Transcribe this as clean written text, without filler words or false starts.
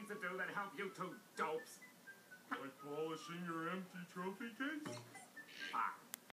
things to do that help you two dopes. Like polishing your empty trophy